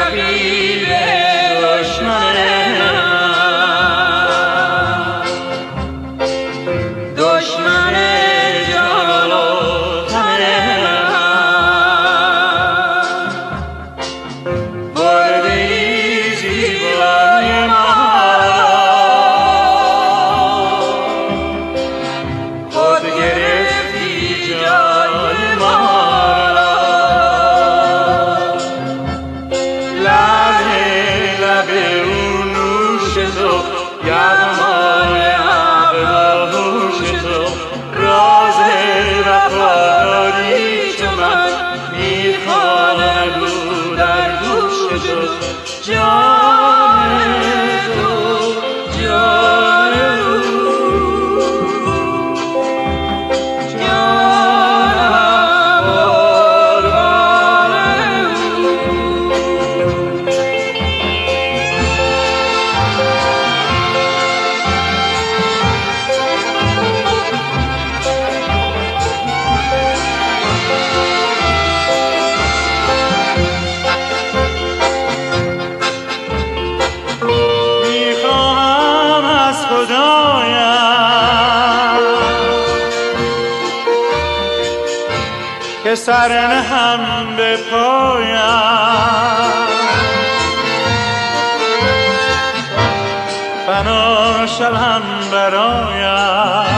رقیب دشمن دشمن جان و تن بردی زیبای ما خود گرفتی جای ما لب اون نوش تو یغمای ابروش تو راز وفاداری تو من میخوانم رو در گوش تو جان تو جان که سر نهم به پایم فنا شوم برایم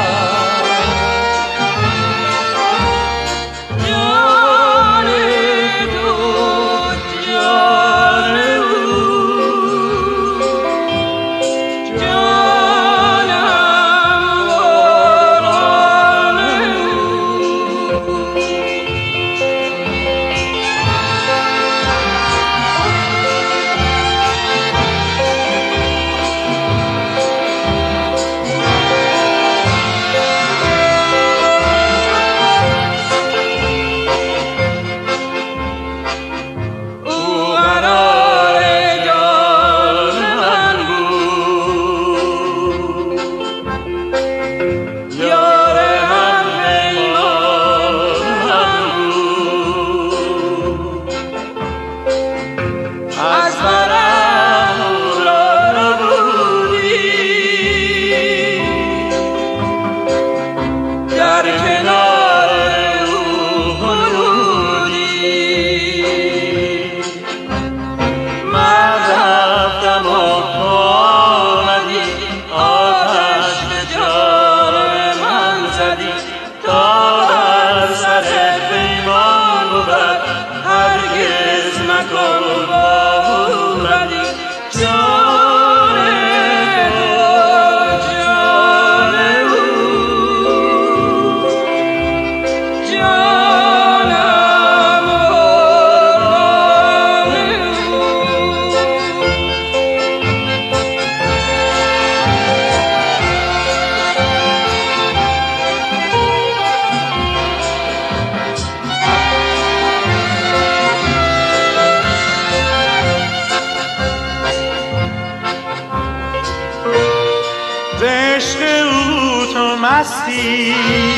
عشق او تو مستی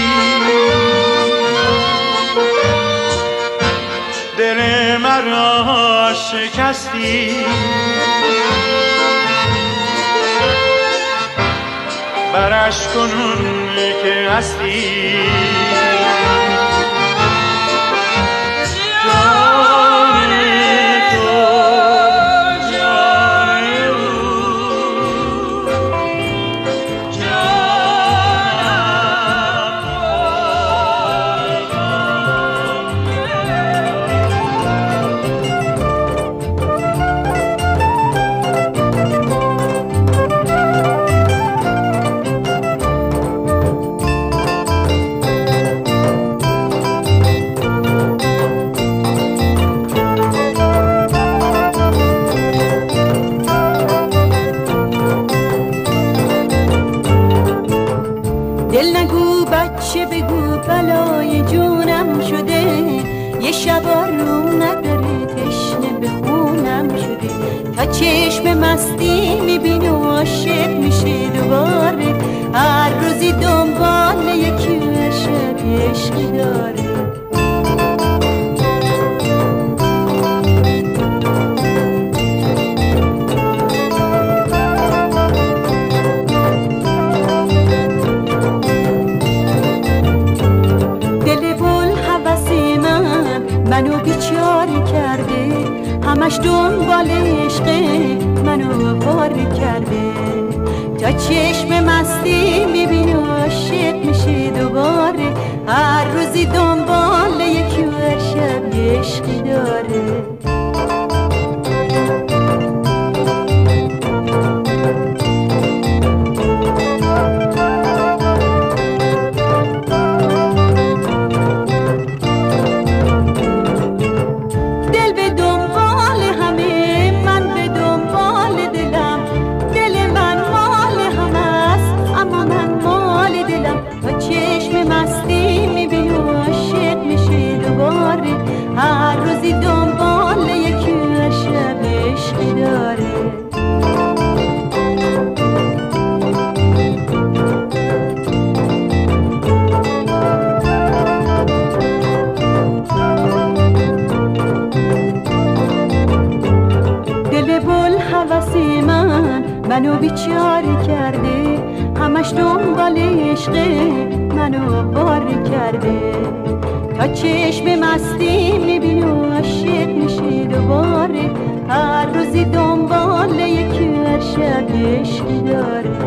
دل مرا شکستی برش کنون که هستی دل نگو بچه بگو بلای جونم شده یه شبا روم نداره تشنه به خونم شده تا چشم مستی میبینه و عاشق میشه دوباره هر روزی دنبال یکی عشق داره همش دنبال عشق منو وار کرده تا چشم مستی میبینه عاشق میشه دوباره هر روزی دنبال یکی و هر شب عشقی داره هر روزی دنبال یکی و شب عشقی داره دل بوالهوس منو بیچاره کرده همش دنبال عشق منو بار کرده تا چشم مستی میبینه و عاشق میشه دوباره هر روزی دنبال یکی و هر شب عشقی داره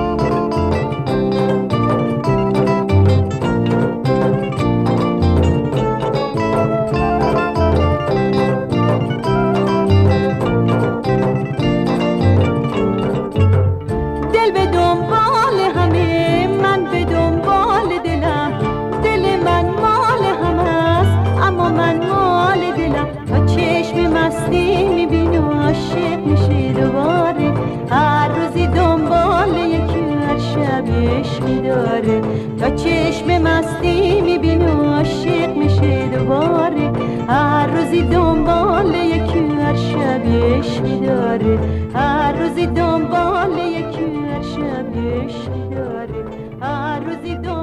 دل به دنبال همه من به دنبال دلم دل من مال همه است اما من مال دلم تا چشم مستی میبینه و عاشق میشه دوباره هر روزی دنبال یکی و هر شب عشقی داره تا چشم مستی میبینه و عاشق میشه دوباره هر روزی دنبال یکی و هر شب عشقی داره هر روزی دنبال یکی و هر شب عشقی داره هر روزی